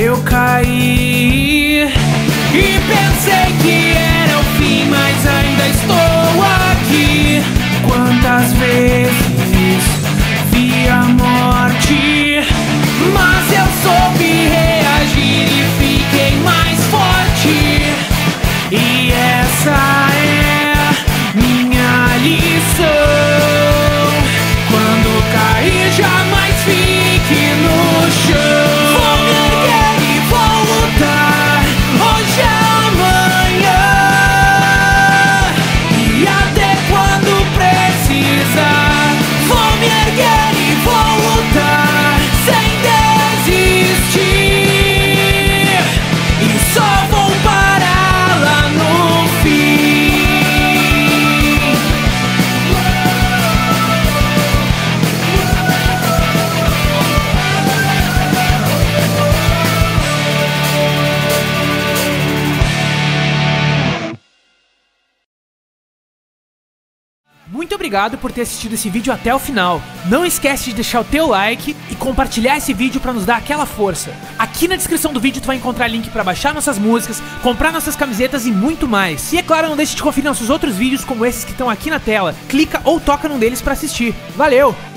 eu caí e pensei que era o fim, mas ainda estou aqui. Quantas vezes vi a morte, mas eu soube reagir e fiquei mais forte. E essa é minha lição: quando cair, jamais fique no chão. Vou me erguer e vou lutar, hoje é amanhã, e até quando precisar. Vou me erguer e vou lutar, sem desistir, e só vou parar lá no fim. Muito obrigado por ter assistido esse vídeo até o final. Não esquece de deixar o teu like e compartilhar esse vídeo pra nos dar aquela força. Aqui na descrição do vídeo tu vai encontrar link pra baixar nossas músicas, comprar nossas camisetas e muito mais. E é claro, não deixe de conferir nossos outros vídeos como esses que estão aqui na tela. Clica ou toca num deles pra assistir. Valeu!